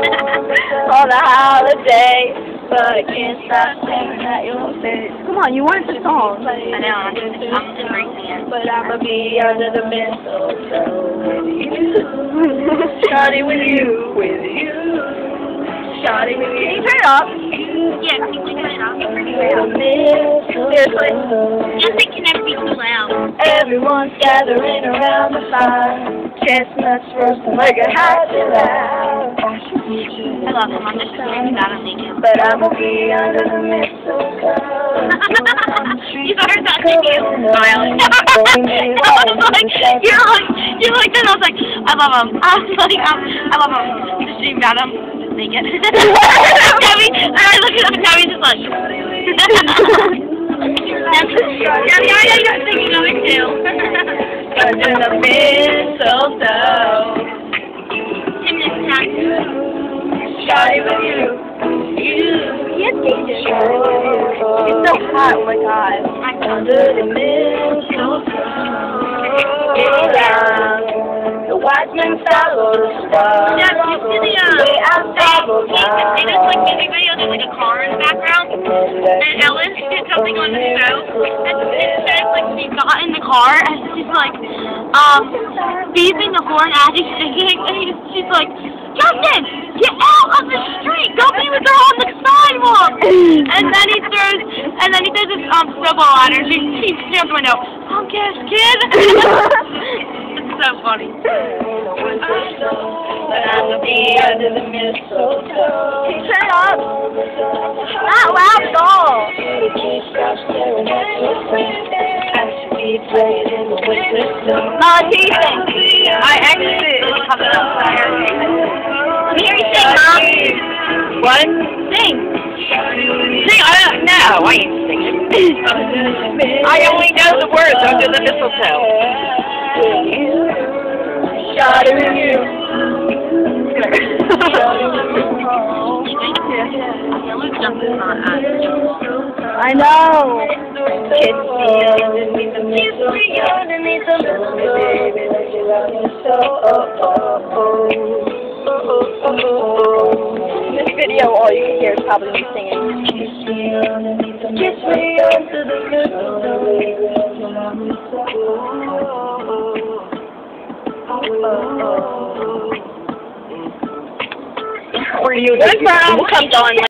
on the holiday, but I can't stop staring at your face. Come on, you want the song. I know, I'm just racing it. But I'ma be under the mistletoe with you. Shawty with you, with you. Shawty with you. Can you turn it up? Yeah, can you turn it up? Seriously? Nothing can ever be too loud. Everyone's gathering around the fire. Chestnuts roasting like a hot July. I love him. I'm just screaming about him naked. But I'ma be under the mistletoe. You started touching you. Smiling. I was like, you're like that. I was like, I love him. I was like, I love him. Just screaming about him naked. Debbie, and I look at him and Debbie's just like. Debbie, I got to sing another too. Under the mistletoe. Tim next time. Shawty with you. Yes, it's so hot, oh my god. Under the mistletoe. The white men follow the star. Yeah, you see the they just like music video, there's like a car in the background. And Ellen did something on the show. And it says like she got in the car and she's like beeping the horn as he's singing, and she's like, Justin, get out of the street! Go be with her on the sidewalk! And then he throws this snowball at her. She out the window. Focus, kid! It's so funny. But I'ma be under the mistletoe. Can you turn it up? Not loud at all. Melody, I actually coming up. Let me hear you sing, Mom. What? Sing. Sing? No, I ain't singing. I only know the words under the mistletoe. Shawty with you. I know. Kiss me underneath the mistletoe. Kiss me underneath the mistletoe, baby. Let you love me so. This video, all you can hear is probably me singing. Kiss me underneath the mistletoe. Kiss me under the mistletoe, baby. Let you love me so. Were you? Good, Brown. We'll keep going.